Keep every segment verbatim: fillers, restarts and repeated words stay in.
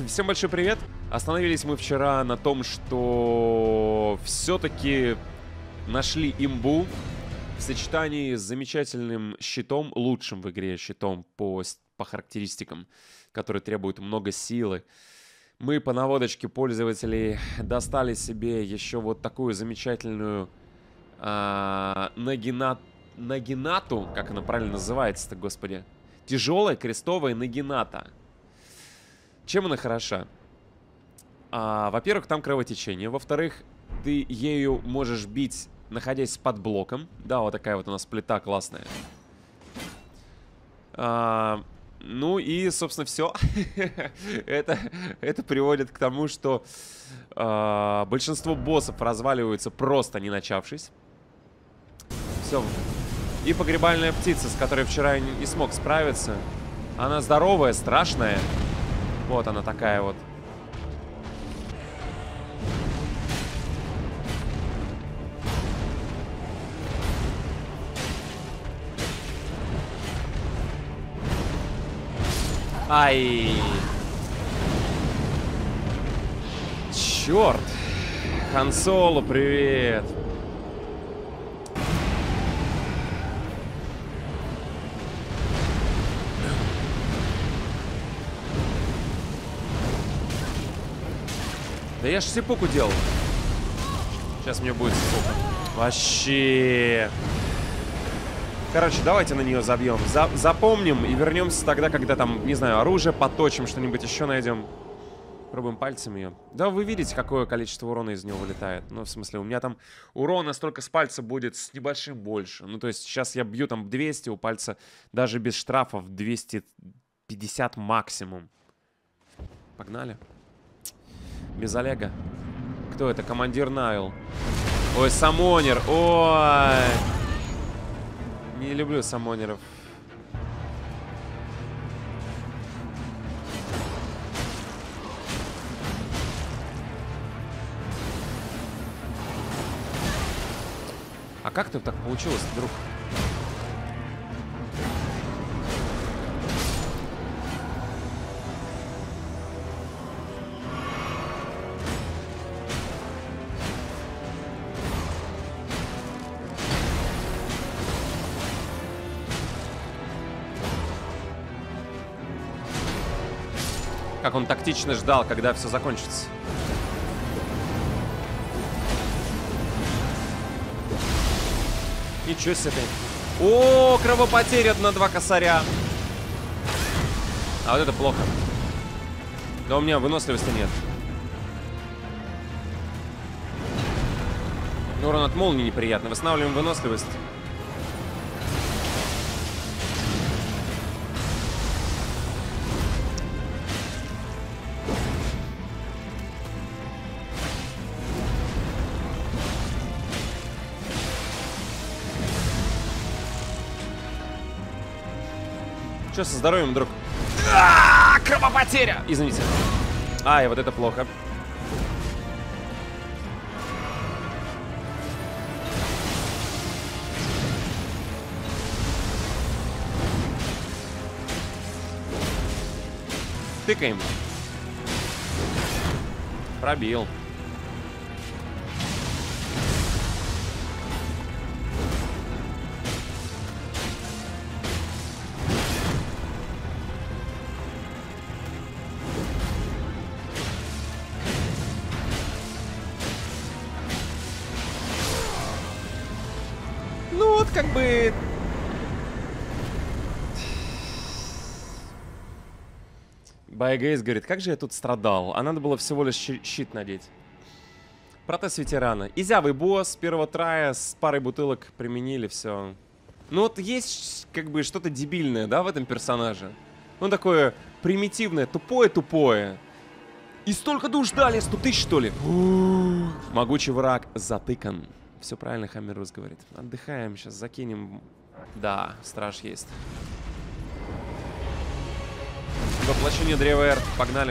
всем большой привет. Остановились мы вчера на том, что все-таки нашли имбу в сочетании с замечательным щитом, лучшим в игре щитом по, по характеристикам, который требует много силы. Мы по наводочке пользователей достали себе еще вот такую замечательную а, нагина... нагинату, как она правильно называется-то, господи. Тяжелая крестовая нагината. Чем она хороша? А, во-первых, там кровотечение. Во-вторых, ты ею можешь бить, находясь под блоком. Да, вот такая вот у нас плита классная. А, ну и, собственно, все. это, это приводит к тому, что а, большинство боссов разваливаются, просто не начавшись. Все. И погребальная птица, с которой вчера я не смог справиться. Она здоровая, страшная. Вот она такая вот. Ай! Черт! Хан Соло, привет! Да я ж сипуку делал. Сейчас мне будет сипука. Вообще. Короче, давайте на нее забьем. За запомним и вернемся тогда, когда там, не знаю, оружие поточим, что-нибудь еще найдем. Пробуем пальцем ее. Да, вы видите, какое количество урона из него вылетает. Ну, в смысле, у меня там урона столько с пальца будет с небольшим больше. Ну, то есть сейчас я бью там двести, у пальца даже без штрафов двести пятьдесят максимум. Погнали. Без Олега. Кто это? Командир Найл. Ой, самонер. Ой. Не люблю самонеров. А как ты так получилось, друг? Как он тактично ждал, когда все закончится. Ничего себе. О, кровопотеря на два косаря. А вот это плохо. Да у меня выносливости нет. Урон от молнии неприятно. Восстанавливаем выносливость. Что со здоровьем, друг? А-а-а, кровопотеря! Извините. Ай, вот это плохо. Тыкаем. Пробил. Ну вот как бы... Байгейс говорит, как же я тут страдал. А надо было всего лишь щит надеть. Протез ветерана. Изявый босс, первого трая, с парой бутылок применили, все. Ну вот есть как бы что-то дебильное, да, в этом персонаже. Ну такое примитивное, тупое-тупое. И столько душ дали, сто тысяч что ли? Могучий враг затыкан. Все правильно Хаммерус говорит. Отдыхаем, сейчас закинем. Да, страж есть. Воплощение древа Эр. Погнали.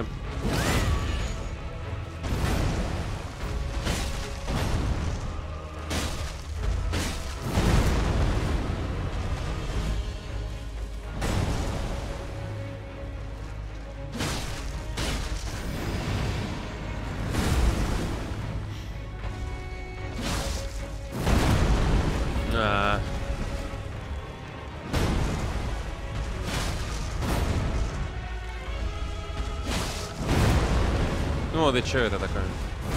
Ну, да что это такое?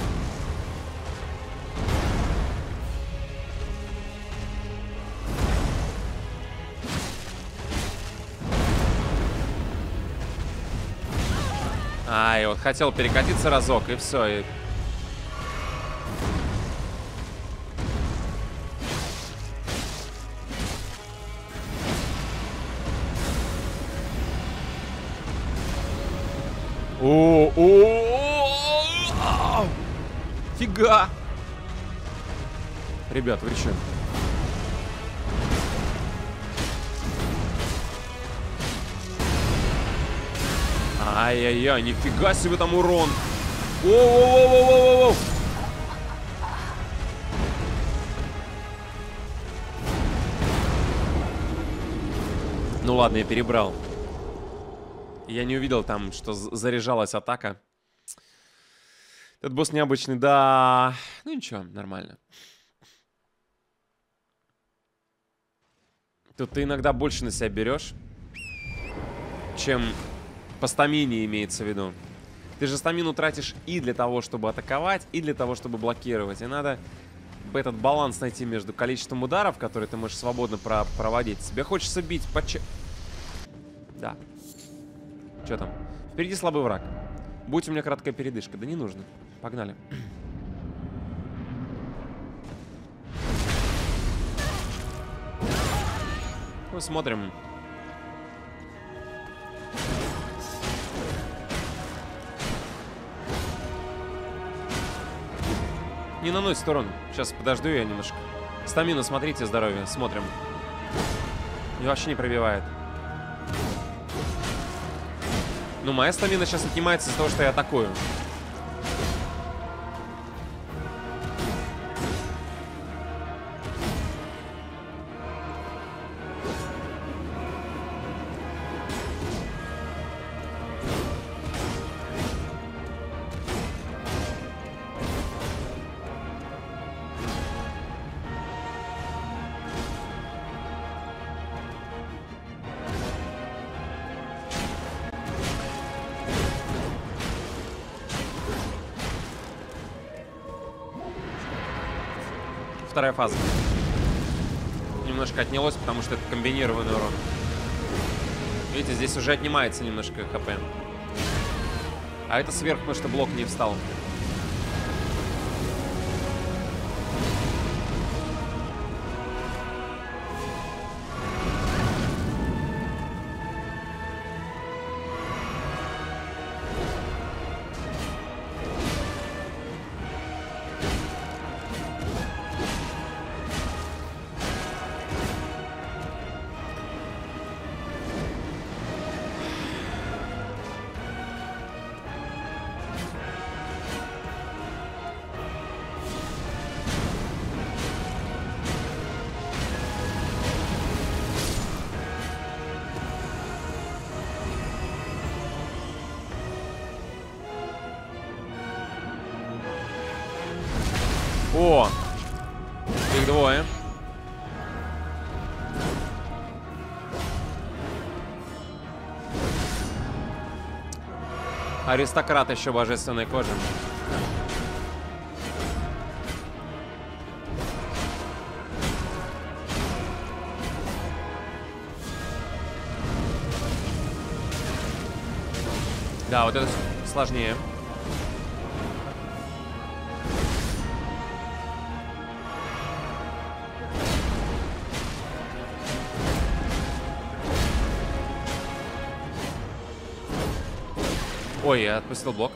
А, и вот хотел перекатиться разок, и все. И... О, о, фига! Ребят, вы че? Ай-яй-яй, нифига себе там урон! Воу-воу-воу-воу-воу-воу! Ну ладно, я перебрал. Я не увидел там, что заряжалась атака. Этот босс необычный, да. Ну ничего, нормально. Тут ты иногда больше на себя берешь, чем по стамине имеется в виду. Ты же стамину тратишь и для того, чтобы атаковать, и для того, чтобы блокировать. И надо этот баланс найти между количеством ударов, которые ты можешь свободно про проводить. Тебе хочется бить по че... Да. Что там? Впереди слабый враг. Будь у меня краткая передышка. Да не нужно. Погнали. Посмотрим. Не наносит урон. Сейчас подожду я немножко. Стамину, смотрите, здоровье. Смотрим. И вообще не пробивает. Ну, моя стамина сейчас отнимается из-за того, что я атакую. Вторая фаза. Немножко отнялось, потому что это комбинированный урон. Видите, здесь уже отнимается немножко хп. А это сверху, потому что блок не встал. О! Их двое. Аристократ еще божественной кожи. Да, вот это сложнее. Ой, я отпустил блок.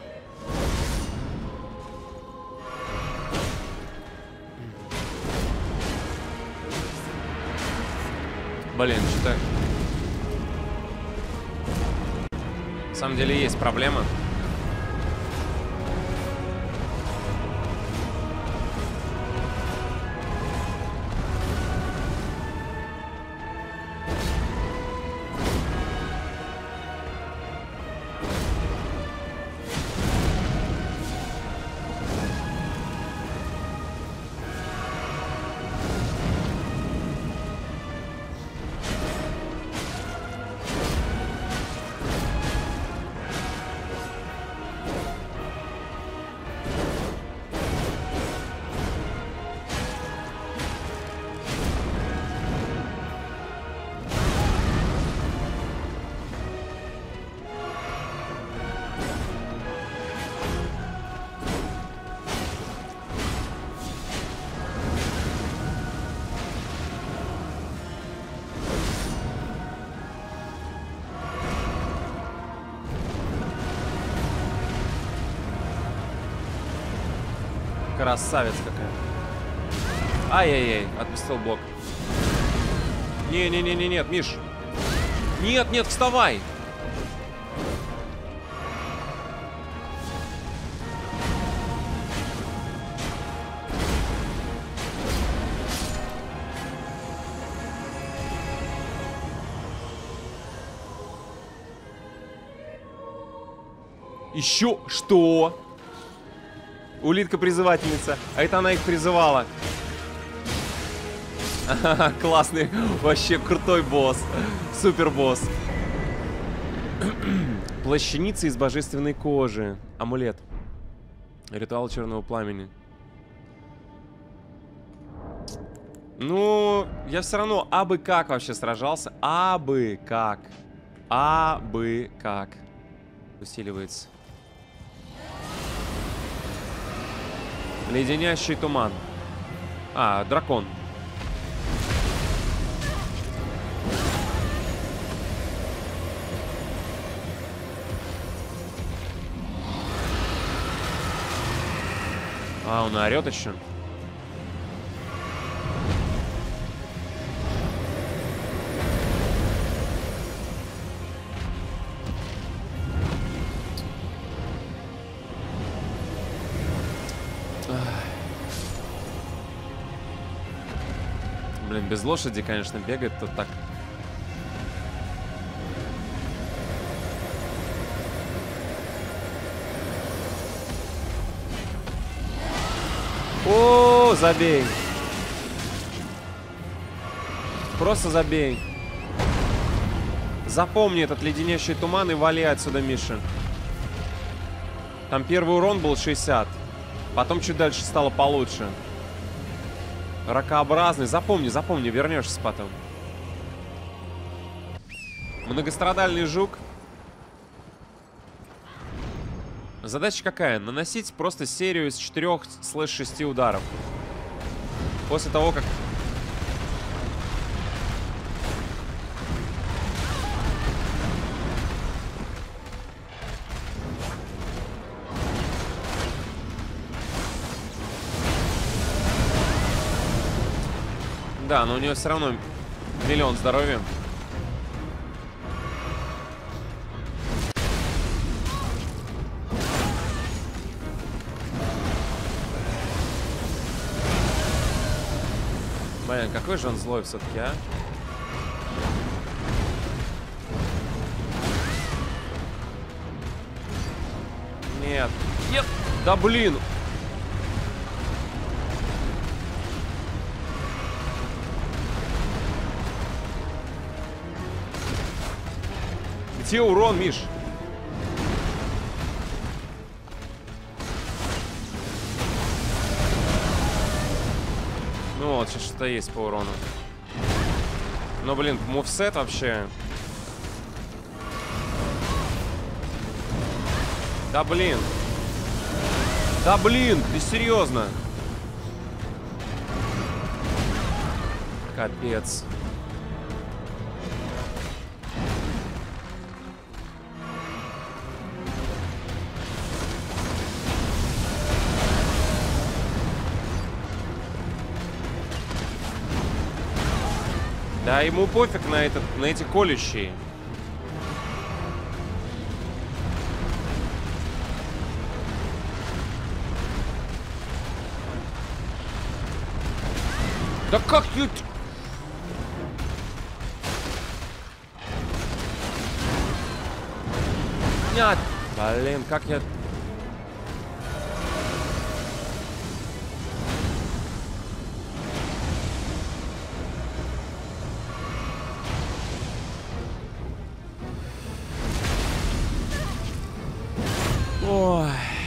Блин, что-то... На самом деле есть проблема. Красавец какая. Ай-яй-яй, отпустил блок. Не-не-не-не, нет, Миш. Нет, нет, вставай. Еще что? Улитка-призывательница. А это она их призывала. Классный, вообще крутой босс. Супер босс. Плащаница из божественной кожи. Амулет. Ритуал черного пламени. Ну, я все равно абы как вообще сражался. Абы как. Абы как. Усиливается. Леденящий туман. А, дракон. А, он орет еще. Блин, без лошади, конечно, бегает тут так. О, забей. Просто забей. Запомни этот леденящий туман и вали отсюда, Миша. Там первый урон был шестьдесят. Потом чуть дальше стало получше. Ракообразный. Запомни, запомни, вернешься потом. Многострадальный жук. Задача какая? Наносить просто серию из четырёх слэш шести ударов. После того, как... Да, но у нее все равно миллион здоровья. Блин, какой же он злой все-таки, а? Нет. Нет. Да блин. Где урон, Миш? Ну вот, сейчас что-то есть по урону. Но, блин, мувсет вообще. Да блин. Да блин, ты серьезно? Капец. Да, ему пофиг на, этот, на эти колющие. Да как ты... Нет. Блин, как я... Ой.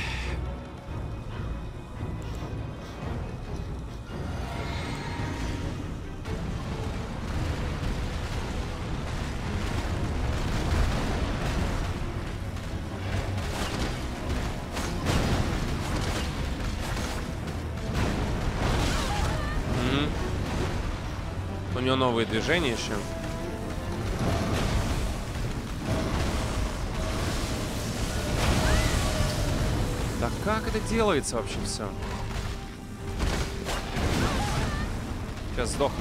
М-м. У него новые движения еще. Да как это делается вообще все? Сейчас сдохну.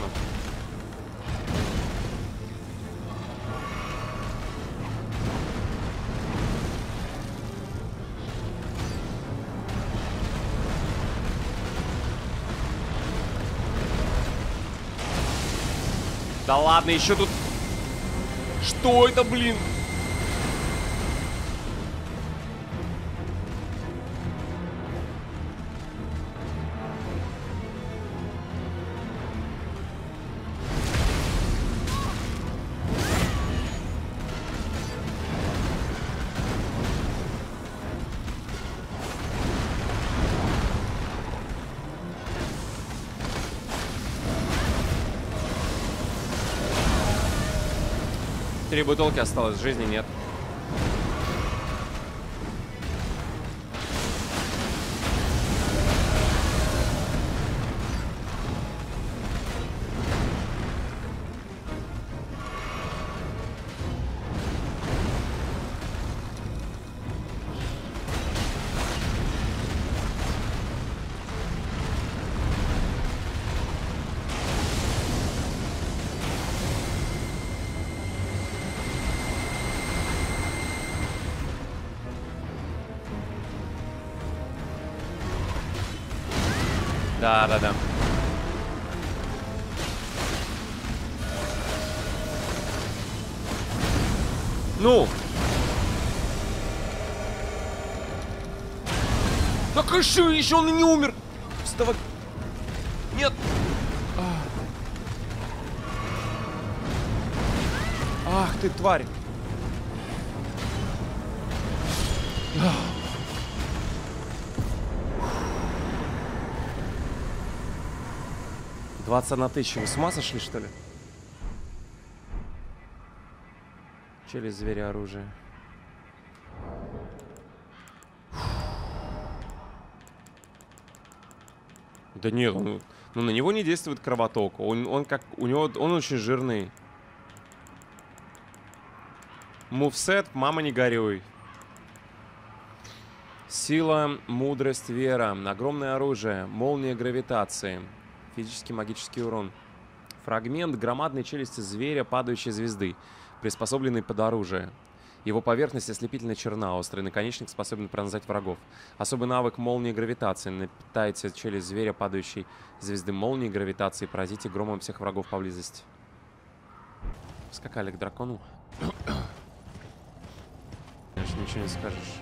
Да ладно, еще тут... Что это, блин? Три бутылки осталось, жизни нет. Да, да, да. Ну! Так еще, еще он и не умер! Вставай! Нет! Ах ты, тварь! двадцать одна тысяча. Вы с ума сошли, что ли? Челюсть зверя, оружие. Да нет, он, ну на него не действует кровоток. Он, он как, у него, он очень жирный. Мувсет, мама не горюй. Сила, мудрость, вера. Огромное оружие. Молния гравитации. Физический магический урон. Фрагмент громадной челюсти зверя, падающей звезды, приспособленный под оружие. Его поверхность ослепительно черна, острый наконечник способен пронзать врагов. Особый навык молнии гравитации. Напитайте челюсть зверя, падающей звезды молнии гравитации, поразите громом всех врагов поблизости. Скакали к дракону. Конечно, ничего не скажешь.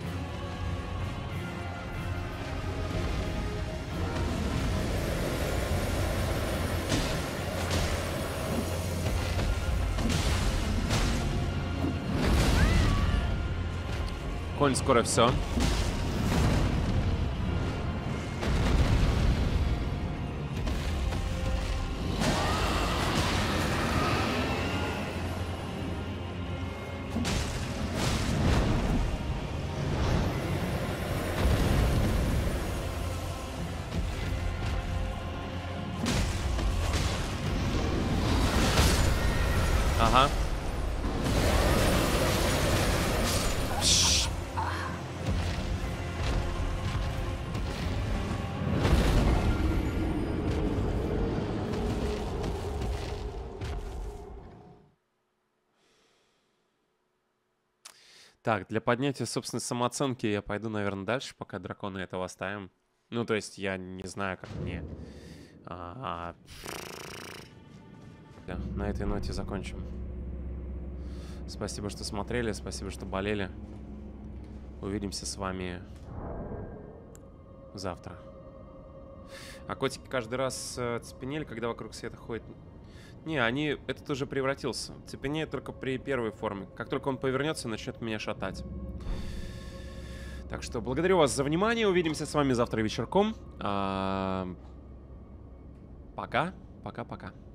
Конь скоро все. Ага. Так, для поднятия собственной самооценки я пойду, наверное, дальше, пока дракона этого оставим. Ну, то есть, я не знаю, как мне... А -а... Да, на этой ноте закончим. Спасибо, что смотрели, спасибо, что болели. Увидимся с вами завтра. А котики каждый раз э, цепенели, когда вокруг света ходит... Не, они... Этот уже превратился. Цепенеет только при первой форме. Как только он повернется, начнет меня шатать. Так что благодарю вас за внимание. Увидимся с вами завтра вечерком. А... Пока. Пока-пока.